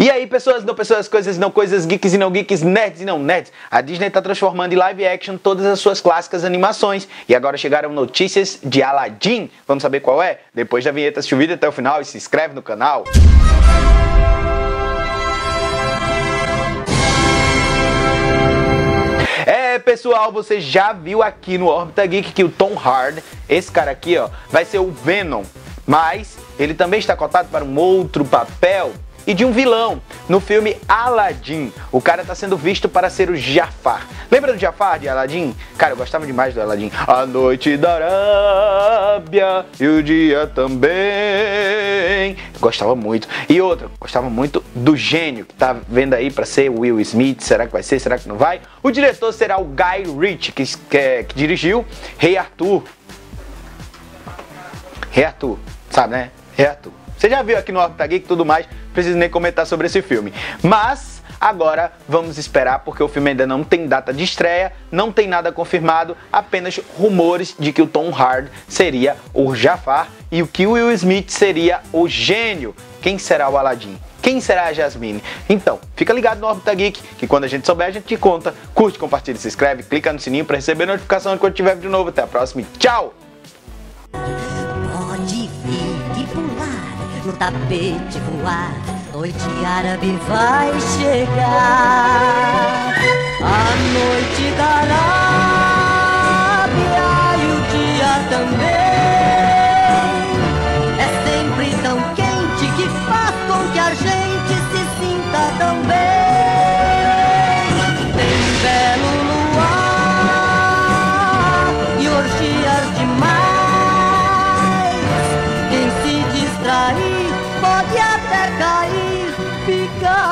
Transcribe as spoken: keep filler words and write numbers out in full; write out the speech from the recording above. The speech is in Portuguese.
E aí, pessoas, não pessoas, coisas, não coisas, geeks e não geeks, nerds e não nerds. A Disney está transformando em live action todas as suas clássicas animações. E agora chegaram notícias de Aladdin. Vamos saber qual é? Depois da vinheta, assiste o vídeo até o final e se inscreve no canal. É, pessoal, você já viu aqui no Orbita Geek que o Tom Hardy, esse cara aqui, ó, vai ser o Venom. Mas ele também está cotado para um outro papel e de um vilão no filme Aladdin. O cara está sendo visto para ser o Jafar. Lembra do Jafar de Aladdin? Cara, eu gostava demais do Aladdin. A noite da Arábia e o dia também. Gostava muito. E outra, gostava muito do gênio que tá vendo aí para ser o Will Smith. Será que vai ser? Será que não vai? O diretor será o Guy Ritchie, que, que, que dirigiu Rei Arthur. Rei Arthur, sabe, né? Rei Arthur. Você já viu aqui no Orbita Geek e tudo mais, não preciso nem comentar sobre esse filme. Mas agora vamos esperar, porque o filme ainda não tem data de estreia, não tem nada confirmado, apenas rumores de que o Tom Hardy seria o Jafar e o que o Will Smith seria o gênio. Quem será o Aladdin? Quem será a Jasmine? Então, fica ligado no Orbita Geek, que quando a gente souber a gente te conta. Curte, compartilha, se inscreve, clica no sininho para receber notificação de quando tiver vídeo novo. Até a próxima e tchau! Pode vir e pular, no tapete voar, noite árabe vai chegar. A noite da Arábia e o dia também é sempre tão quente que faz com que a gente se sinta tão bem. Tem belo luar e orgias demais. Pode até cair, ficar